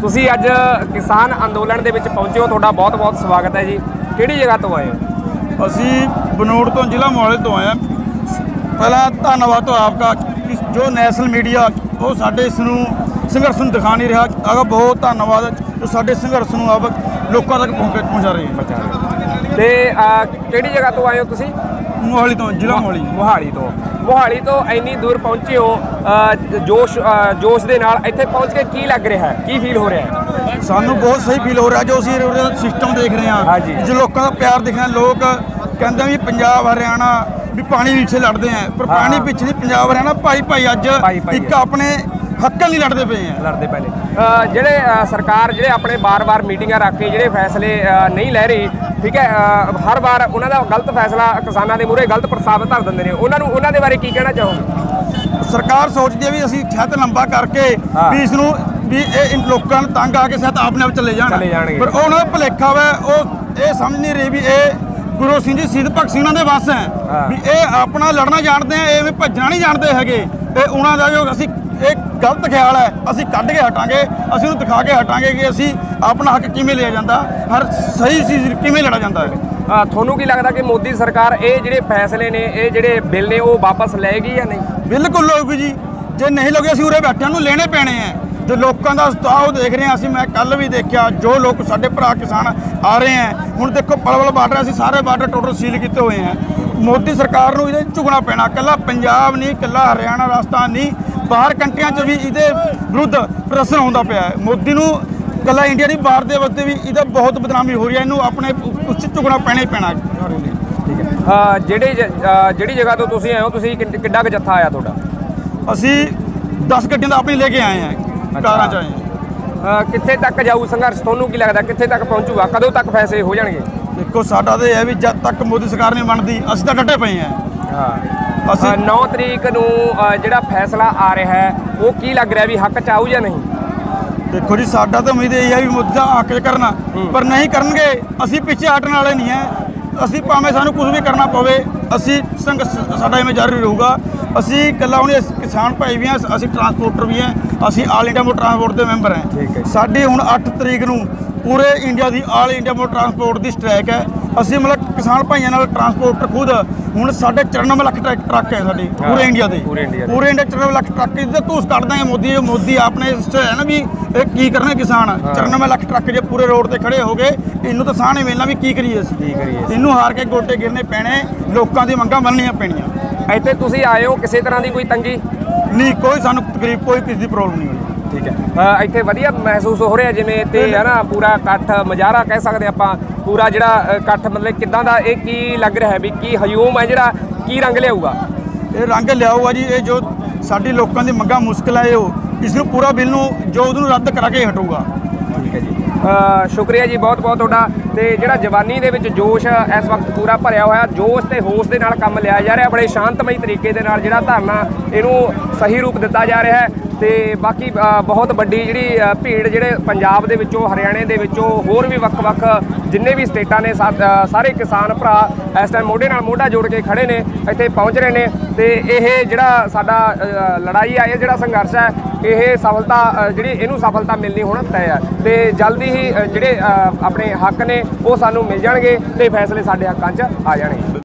ਤੁਸੀਂ ਅੱਜ किसान अंदोलन ਦੇ ਵਿੱਚ ਪਹੁੰਚੇ ਹੋ, ਤੁਹਾਡਾ बहुत बहुत स्वागत है जी। ਕਿਹੜੀ ਜਗ੍ਹਾ ਤੋਂ ਆਏ ਹੋ? ਅਸੀਂ ਬਨੂੜ ਤੋਂ ਜ਼ਿਲ੍ਹਾ ਮੋਹਾਲੀ ਤੋਂ ਆਏ ਹਾਂ। ਪਹਿਲਾਂ ਧੰਨਵਾਦ ਤੋਂ ਆਪਕਾ ਕਿ ਜੋ ਨੈਸ਼ਨਲ ਮੀਡੀਆ ਉਹ ਸਾਡੇ ਇਸ ਨੂੰ ਸੰਘਰਸ਼ ਨੂੰ ਦਿਖਾ ਨਹੀਂ ਰਿਹਾ। ਅਗਾ ਬਹੁਤ ਧੰਨਵਾਦ ਜੋ ਸਾਡੇ ਸੰਘਰਸ਼ ਨੂੰ ਆਪ ਲੋਕਾਂ ਤੱਕ ਪਹੁੰਚਾ ਰਹੇ ਹੈ। ਤੇ ਕਿਹੜੀ ਜਗ੍ਹਾ ਤੋਂ ਆਏ ਹੋ ਤੁਸੀਂ? ਮੋਹਾਲੀ ਤੋਂ, ਜ਼ਿਲ੍ਹਾ ਮੋਹਾਲੀ। ਮੋਹਾਲੀ ਤੋਂ ਇੰਨੀ ਦੂਰ ਪਹੁੰਚੇ ਹੋ, ਜੋਸ਼ ਦੇ ਨਾਲ ਇੱਥੇ ਪਹੁੰਚ ਕੇ ਕੀ ਲੱਗ ਰਿਹਾ ਹੈ, ਕੀ ਫੀਲ ਹੋ ਰਿਹਾ ਹੈ? ਸਾਨੂੰ ਬਹੁਤ ਸਹੀ ਫੀਲ ਹੋ ਰਿਹਾ ਜੋ ਅਸੀਂ ਸਿਸਟਮ ਦੇਖ ਰਹੇ ਹਾਂ, ਜੋ ਲੋਕਾਂ ਦਾ ਪਿਆਰ ਦਿਖ ਰਿਹਾ। ਲੋਕ ਕਹਿੰਦੇ ਵੀ ਪੰਜਾਬ ਹਰਿਆਣਾ ਵੀ ਪਾਣੀ ਪਿੱਛੇ ਲੜਦੇ ਆ, ਪਰ ਪਾਣੀ ਪਿੱਛੇ ਨਹੀਂ, ਪੰਜਾਬ ਹਰਿਆਣਾ ਭਾਈ ਅੱਜ ਇੱਕ ਆਪਣੇ ਹੱਕਾਂ ਲਈ ਲੜਦੇ ਪਏ ਨੇ। ਜਿਹੜੇ ਸਰਕਾਰ ਜਿਹੜੇ ਆਪਣੇ ਬਾਰ-ਬਾਰ ਮੀਟਿੰਗਾਂ ਰੱਖ ਕੇ ਜਿਹੜੇ ਫੈਸਲੇ ਨਹੀਂ ਲੈ ਰਹੀ, ਠੀਕ ਹੈ, ਹਰ ਵਾਰ ਉਹਨਾਂ ਦਾ ਗਲਤ ਫੈਸਲਾ ਕਿਸਾਨਾਂ ਦੇ ਮੂਹਰੇ ਗਲਤ ਪ੍ਰਸਤਾਵ ਧਰ ਦਿੰਦੇ ਨੇ, ਉਹਨਾਂ ਦੇ ਬਾਰੇ ਕੀ ਕਹਿਣਾ ਚਾਹੋਗੇ? ਸਰਕਾਰ ਸੋਚਦੀ ਹੈ ਵੀ ਅਸੀਂ ਛੱਤ ਲੰਬਾ ਕਰਕੇ ਵੀ ਇਸ ਨੂੰ ਵੀ ਇਹ ਲੋਕਾਂ ਨੂੰ ਤੰਗ ਆ ਕੇ ਸ਼ਾਇਦ ਆਪਣੇ ਆਪ ਚਲੇ ਜਾਣਗੇ, ਪਰ ਉਹਨਾਂ ਦਾ ਭੁਲੇਖਾ ਵਾ। ਉਹ ਇਹ ਸਮਝ ਨਹੀਂ ਰਹੀ ਵੀ ਇਹ ਗੁਰੂ ਸਿੰਘ ਜੀ, ਸ਼ਹੀਦ ਭਗਤ ਸਿੰਘ ਉਹਨਾਂ ਦੇ ਵੱਸ ਹੈ ਵੀ ਇਹ ਆਪਣਾ ਲੜਨਾ ਜਾਣਦੇ ਆ, ਐਵੇਂ ਭੱਜਣਾ ਨਹੀਂ ਜਾਣਦੇ ਹੈਗੇ। ਤੇ ਉਹਨਾਂ ਦਾ ਜੋ ਅਸੀਂ ਇਹ ਗਲਤ ਖਿਆਲ ਹੈ, ਅਸੀਂ ਕੱਢ ਕੇ ਹਟਾਂਗੇ, ਅਸੀਂ ਉਹਨੂੰ ਦਿਖਾ ਕੇ ਹਟਾਂਗੇ ਕਿ ਅਸੀਂ ਆਪਣਾ ਹੱਕ ਕਿਵੇਂ ਲਿਆ ਜਾਂਦਾ, ਹਰ ਸਹੀ ਚੀਜ਼ ਕਿਵੇਂ ਲੜਾ ਜਾਂਦਾ ਹੈ। ਤੁਹਾਨੂੰ ਕੀ ਲੱਗਦਾ ਕਿ ਮੋਦੀ ਸਰਕਾਰ ਇਹ ਜਿਹੜੇ ਫੈਸਲੇ ਨੇ, ਇਹ ਜਿਹੜੇ ਬਿੱਲ ਨੇ, ਉਹ ਵਾਪਸ ਲਏਗੀ ਜਾਂ ਨਹੀਂ? ਬਿਲਕੁਲ ਲਊਗੀ ਜੀ। ਜੇ ਨਹੀਂ ਲਓਗੇ ਅਸੀਂ ਉਰੇ ਬੈਠਿਆਂ ਨੂੰ ਲੈਣੇ ਪੈਣੇ ਆ। ਜੋ ਲੋਕਾਂ ਦਾ ਉਤਸ਼ਾਹ ਦੇਖ ਰਹੇ ਹਾਂ ਅਸੀਂ, ਮੈਂ ਕੱਲ ਵੀ ਦੇਖਿਆ ਜੋ ਲੋਕ ਸਾਡੇ ਭਰਾ ਕਿਸਾਨ ਆ ਰਹੇ ਹੈ। ਹੁਣ ਦੇਖੋ ਪਲਵਲ ਬਾਰਡਰ, ਅਸੀਂ ਸਾਰੇ ਬਾਰਡਰ ਟੋਟਲ ਸੀਲ ਕੀਤੇ ਹੋਏ ਹੈ। ਮੋਦੀ ਸਰਕਾਰ ਨੂੰ ਇਹਦੇ ਝੁਕਣਾ ਪੈਣਾ। ਇਕੱਲਾ ਪੰਜਾਬ ਨਹੀਂ, ਇਕੱਲਾ ਹਰਿਆਣਾ, ਰਾਜਸਥਾਨ ਨਹੀਂ, ਬਾਹਰ ਕੰਟਰੀਆਂ 'ਚ ਵੀ ਇਹਦੇ ਵਿਰੁੱਧ ਪ੍ਰਦਰਸ਼ਨ ਹੁੰਦਾ ਪਿਆ ਹੈ। ਮੋਦੀ ਨੂੰ ਇਕੱਲਾ ਇੰਡੀਆ ਦੀ ਬਾਹਰ ਦੇ ਵਾਸਤੇ ਵੀ ਇਹਦਾ ਬਹੁਤ ਬਦਨਾਮੀ ਹੋ ਰਹੀ ਹੈ। ਇਹਨੂੰ ਆਪਣੇ ਉੱਚ ਝੁਕਣਾ ਪੈਣਾ ਹੀ ਪੈਣਾ। ਠੀਕ ਹੈ। ਜਿਹੜੀ ਜਗ੍ਹਾ ਤੋਂ ਤੁਸੀਂ ਆਏ ਹੋ, ਤੁਸੀਂ ਕਿੱਡਾ ਕੁ ਜੱਥਾ ਆਇਆ ਤੁਹਾਡਾ? ਅਸੀਂ 10 ਗੱਡੀਆਂ ਦਾ ਆਪਣੀ ਲੈ ਕੇ ਆਏ ਹਾਂ, ਕਾਰਾਂ 'ਚ ਆਏ ਹਾਂ। ਕਿੱਥੇ ਤੱਕ ਜਾਊ ਸੰਘਰਸ਼? ਤੁਹਾਨੂੰ ਕੀ ਲੱਗਦਾ ਕਿੱਥੇ ਤੱਕ ਪਹੁੰਚੂਗਾ? ਕਦੋਂ ਤੱਕ ਫੈਸਲੇ ਹੋ ਜਾਣਗੇ? ਦੇਖੋ ਸਾਡਾ ਤਾਂ ਇਹ ਹੈ ਵੀ ਜਦ ਤੱਕ ਮੋਦੀ ਸਰਕਾਰ ਨਹੀਂ ਬਣਦੀ ਅਸੀਂ ਤਾਂ ਡਟੇ ਪਏ ਹਾਂ। ਅਸੀਂ 9 ਤਰੀਕ ਨੂੰ ਜਿਹੜਾ ਫੈਸਲਾ ਆ ਰਿਹਾ ਹੈ, ਉਹ ਕੀ ਲੱਗ ਰਿਹਾ ਵੀ ਹੱਕ 'ਚ ਆਊ ਜਾਂ ਨਹੀਂ? ਦੇਖੋ ਜੀ, ਸਾਡਾ ਤਾਂ ਉਮੀਦ ਇਹ ਹੈ ਵੀ ਮੋਦੀ ਦਾ ਹੱਕ 'ਚ ਕਰਨਾ, ਪਰ ਨਹੀਂ ਕਰਨਗੇ ਅਸੀਂ ਪਿੱਛੇ ਹਟਣ ਵਾਲੇ ਨਹੀਂ ਹੈ। ਅਸੀਂ ਭਾਵੇਂ ਸਾਨੂੰ ਕੁਝ ਵੀ ਕਰਨਾ ਪਵੇ, ਅਸੀਂ ਸੰਘਰਸ਼ ਸਾਡਾ ਇਵੇਂ ਜਾਰੀ ਰਹੂਗਾ। ਅਸੀਂ ਇਕੱਲਾ ਹੁਣ ਕਿਸਾਨ ਭਾਈ ਵੀ ਹਾਂ, ਅਸੀਂ ਟਰਾਂਸਪੋਰਟਰ ਵੀ ਹਾਂ, ਅਸੀਂ ਆਲ ਇੰਡੀਆ ਮੋਟਰ ਟਰਾਂਸਪੋਰਟ ਦੇ ਮੈਂਬਰ ਹਾਂ। ਸਾਡੀ ਹੁਣ 8 ਤਰੀਕ ਨੂੰ ਪੂਰੇ ਇੰਡੀਆ ਦੀ ਆਲ ਇੰਡੀਆ ਮੋਟਰ ਟਰਾਂਸਪੋਰਟ ਦੀ ਸਟ੍ਰਾਈਕ ਹੈ। ਅਸੀਂ ਮਤਲਬ ਕਿਸਾਨ ਭਾਈਆਂ ਨਾਲ ਟਰਾਂਸਪੋਰਟਰ ਖੁਦ ਹੁਣ ਸਾਡੇ 94 ਲੱਖ ਟਰੱਕ ਹੈ ਸਾਡੇ ਪੂਰੇ ਇੰਡੀਆ ਦੇ, ਪੂਰੇ ਇੰਡੀਆ 94 ਲੱਖ ਟਰੱਕ ਦੇ ਧੂਸ ਕੱਢ ਦਾਂਗੇ। ਮੋਦੀ ਆਪਣੇ ਹੈ ਨਾ ਵੀ ਇਹ ਕੀ ਕਰਨੇ ਕਿਸਾਨ। 94 ਲੱਖ ਟਰੱਕ ਜੇ ਪੂਰੇ ਰੋਡ ਤੇ ਖੜੇ ਹੋ ਗਏ, ਇਹਨੂੰ ਤਾਂ ਸਾਹ ਨਹੀਂ ਮਿਲਣਾ ਵੀ ਕੀ ਕਰੀਏ ਅਸੀਂ। ਇਹਨੂੰ ਹਾਰ ਕੇ ਗੋਡੇ ਗਿਰਨੇ ਪੈਣੇ, ਲੋਕਾਂ ਦੀ ਮੰਗਾਂ ਮੰਨਣੀਆਂ ਪੈਣੀਆਂ। ਇੱਥੇ ਤੁਸੀਂ ਆਏ ਹੋ, ਕਿਸੇ ਤਰ੍ਹਾਂ ਦੀ ਕੋਈ ਤੰਗੀ ਨਹੀਂ, ਕੋਈ ਸਾਨੂੰ ਤਕਲੀਫ ਕੋਈ ਕਿਸੇ ਦੀ ਪ੍ਰੋਬਲਮ ਨਹੀਂ ਹੋਈ। ਠੀਕ ਹੈ। ਇੱਥੇ ਵਧੀਆ ਮਹਿਸੂਸ ਹੋ ਰਿਹਾ ਜਿਵੇਂ, ਤੇ ਹੈ ਨਾ ਪੂਰਾ ਇਕੱਠ ਮੁਜ਼ਾਹਰਾ ਕਹਿ ਸਕਦੇ ਆਪਾਂ, ਪੂਰਾ ਜਿਹੜਾ ਇਕੱਠ ਮਤਲਬ ਕਿੱਦਾਂ ਦਾ, ਇਹ ਕੀ ਲੱਗ ਰਿਹਾ ਵੀ ਕੀ ਹਯੂਮ ਹੈ ਜਿਹੜਾ ਕੀ ਰੰਗ ਲਿਆਊਗਾ? ਇਹ ਰੰਗ ਲਿਆਊਗਾ ਜੀ। ਇਹ ਜੋ ਸਾਡੀ ਲੋਕਾਂ ਦੀ ਮੰਗਾਂ ਮੁਸ਼ਕਿਲ ਹੈ, ਉਹ ਇਸ ਨੂੰ ਪੂਰਾ ਬਿੱਲ ਨੂੰ ਜੋ ਉਹਨੂੰ ਰੱਦ ਕਰਾ ਕੇ ਹਟੂਗਾ। ਠੀਕ ਹੈ ਜੀ, ਸ਼ੁਕਰੀਆ ਜੀ ਬਹੁਤ ਬਹੁਤ ਤੁਹਾਡਾ। ਤੇ ਜਿਹੜਾ ਜਵਾਨੀ ਦੇ ਵਿੱਚ ਜੋਸ਼ ਇਸ ਵਕਤ ਪੂਰਾ ਭਰਿਆ ਹੋਇਆ, ਜੋਸ਼ ਤੇ ਹੋਸ਼ ਦੇ ਨਾਲ ਕੰਮ ਲਿਆ ਜਾ ਰਿਹਾ, ਬੜੇ ਸ਼ਾਂਤਮਈ ਤਰੀਕੇ ਦੇ ਨਾਲ ਜਿਹੜਾ ਧਰਨਾ ਇਹਨੂੰ ਸਹੀ ਰੂਪ ਦਿੱਤਾ ਜਾ ਰਿਹਾ ਹੈ। ਤੇ ਬਾਕੀ ਬਹੁਤ ਵੱਡੀ ਜਿਹੜੀ ਭੀੜ ਜਿਹੜੇ ਪੰਜਾਬ ਦੇ ਵਿੱਚੋਂ, ਹਰਿਆਣੇ ਦੇ ਵਿੱਚੋਂ, ਹੋਰ ਵੀ ਵੱਖ-ਵੱਖ ਜਿੰਨੇ ਵੀ ਸਟੇਟਾਂ ਨੇ, ਸਾਰੇ ਕਿਸਾਨ ਭਰਾ ਇਸ ਟਾਈਮ ਮੋਢੇ ਨਾਲ ਮੋਢਾ ਜੋੜ ਕੇ ਖੜੇ ਨੇ, ਇੱਥੇ ਪਹੁੰਚ ਰਹੇ ਨੇ। ਤੇ ਇਹ ਜਿਹੜਾ ਸਾਡਾ ਲੜਾਈ ਆ, ਇਹ ਜਿਹੜਾ ਸੰਘਰਸ਼ ਹੈ, ਇਹ ਸਫਲਤਾ ਜਿਹੜੀ ਇਹਨੂੰ ਸਫਲਤਾ ਮਿਲਣੀ ਹੁਣ ਤੈਅ ਹੈ। ਤੇ ਜਲਦੀ ਹੀ ਜਿਹੜੇ ਆਪਣੇ ਹੱਕ ਨੇ ਉਹ ਸਾਨੂੰ ਮਿਲ ਜਾਣਗੇ ਤੇ ਫੈਸਲੇ ਸਾਡੇ ਹੱਕਾਂ 'ਚ ਆ ਜਾਣਗੇ।